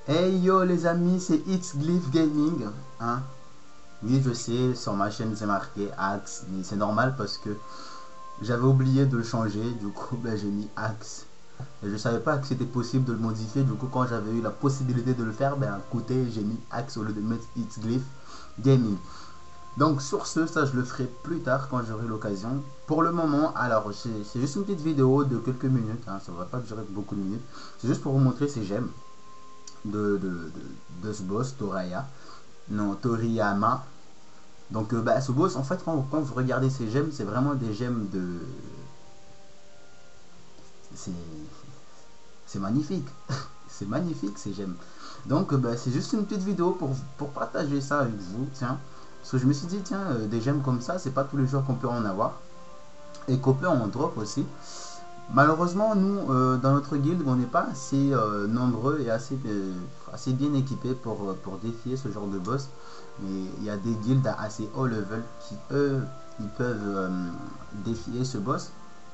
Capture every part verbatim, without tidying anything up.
Hey yo les amis, c'est It's Glyph Gaming, hein. Oui, je sais, sur ma chaîne c'est marqué Axe, mais c'est normal parce que j'avais oublié de le changer, du coup ben, j'ai mis Axe. Et je savais pas que c'était possible de le modifier, du coup quand j'avais eu la possibilité de le faire, ben à côté j'ai mis Axe au lieu de mettre It's Glyph Gaming. Donc sur ce, ça je le ferai plus tard quand j'aurai l'occasion. Pour le moment, alors c'est juste une petite vidéo de quelques minutes, hein, ça va pas durer beaucoup de minutes. C'est juste pour vous montrer ces gemmes de, de, de, de ce boss, Toraya. Non, Toriyama. Donc euh, bah, ce boss, en fait, quand, quand vous regardez ces gemmes, c'est vraiment des gemmes de... C'est c'est magnifique. C'est magnifique ces gemmes. Donc euh, bah, c'est juste une petite vidéo pour, pour partager ça avec vous, tiens. Parce que je me suis dit, tiens, euh, des gemmes comme ça, c'est pas tous les jours qu'on peut en avoir. Et qu'on peut en drop aussi. Malheureusement, nous, euh, dans notre guilde, on n'est pas assez euh, nombreux et assez, euh, assez bien équipés pour, euh, pour défier ce genre de boss. Mais il y a des guildes à assez haut level qui, eux, ils peuvent euh, défier ce boss.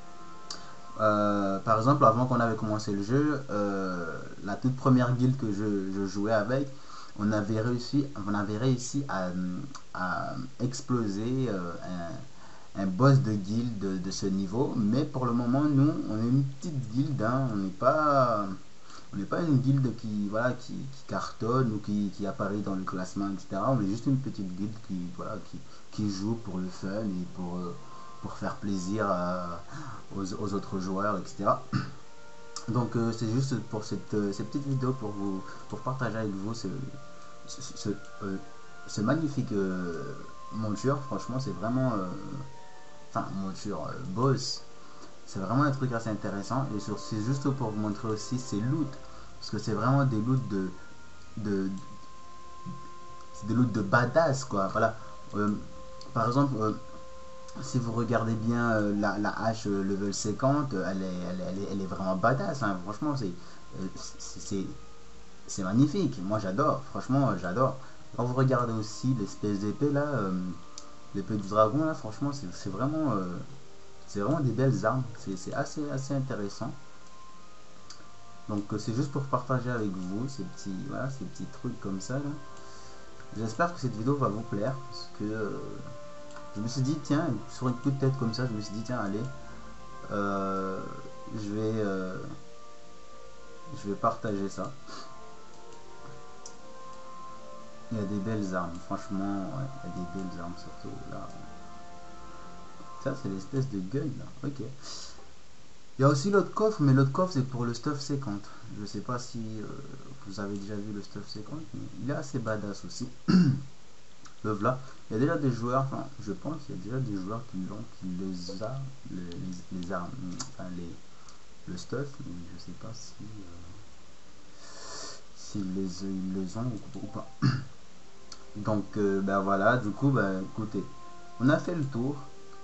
Euh, par exemple, avant qu'on avait commencé le jeu, euh, la toute première guilde que je, je jouais avec, on avait réussi, on avait réussi à, à exploser euh, un, un boss de guilde de, de ce niveau. Mais pour le moment, nous, on est une petite guilde, hein, on n'est pas, on n'est pas une guilde qui, voilà, qui, qui cartonne ou qui, qui apparaît dans le classement, et cetera. On est juste une petite guilde qui, voilà, qui, qui joue pour le fun et pour, euh, pour faire plaisir à, aux, aux autres joueurs, et cetera. Donc euh, c'est juste pour cette, euh, cette petite vidéo pour vous, pour partager avec vous ce, ce, ce, euh, ce magnifique euh, monture. Franchement, c'est vraiment, euh, enfin monture euh, boss. C'est vraiment un truc assez intéressant et c'est juste pour vous montrer aussi ces loots parce que c'est vraiment des loots de, de, c'est des loots de badass quoi. Voilà. Euh, par exemple. Euh, si vous regardez bien euh, la, la hache euh, level cinquante, euh, elle est, elle, est, elle, est, elle est vraiment badass, hein. Franchement, c'est euh, c'est c'est magnifique. Moi, j'adore. Franchement, j'adore. Quand vous regardez aussi l'espèce d'épée là, euh, l'épée du dragon là, franchement, c'est vraiment, euh, c'est vraiment des belles armes. C'est assez, assez intéressant. Donc, euh, c'est juste pour partager avec vous ces petits, voilà, ces petits trucs comme ça. J'espère que cette vidéo va vous plaire parce que euh, je me suis dit, tiens, sur une toute tête comme ça, je me suis dit, tiens, allez, euh, je vais euh, je vais partager ça. Il y a des belles armes, franchement, ouais, il y a des belles armes surtout là. Ça, c'est l'espèce de gun là, ok. Il y a aussi l'autre coffre, mais l'autre coffre c'est pour le stuff cinquante. Je sais pas si euh, vous avez déjà vu le stuff cinquante, mais il est assez badass aussi. Le voilà. Il y a déjà des joueurs, enfin, je pense qu'il y a déjà des joueurs qui l'ont, qui les a, les, les, les armes, enfin les, le stuff, mais je sais pas si euh, s'ils les, ils les ont ou, ou pas. Donc euh, ben voilà, du coup, ben écoutez, on a fait le tour.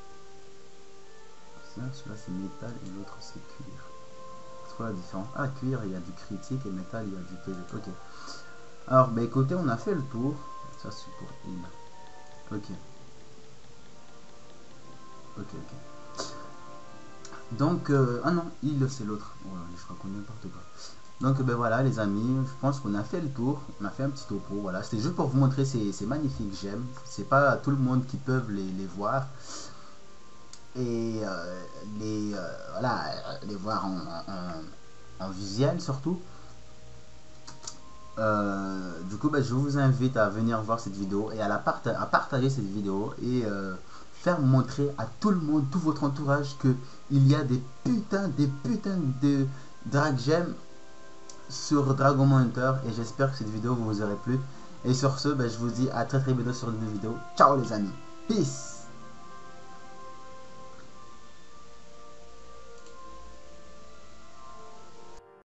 Celui-là c'est métal et l'autre c'est cuir. C'est quoi la différence? Ah, cuir il y a du critique et métal il y a du P V P. Ok. Alors ben écoutez, on a fait le tour. Ça c'est pour il. Ok. Ok, ok. Donc, euh, ah non, il c'est l'autre. Oh, je raconte n'importe quoi. Donc, ben voilà, les amis, je pense qu'on a fait le tour. On a fait un petit topo. Voilà, c'était juste pour vous montrer ces, ces magnifiques gemmes. C'est pas tout le monde qui peut les, les voir. Et euh, les, euh, voilà, les voir en, en, en visuel surtout. Euh, du coup, ben, je vous invite à venir voir cette vidéo et à, la parta à partager cette vidéo et euh, faire montrer à tout le monde, tout votre entourage, que il y a des putains, des putains de drag gems sur Dragon Hunter. Et j'espère que cette vidéo vous aura plu. Et sur ce, ben, je vous dis à très très bientôt sur une nouvelle vidéo. Ciao les amis, peace.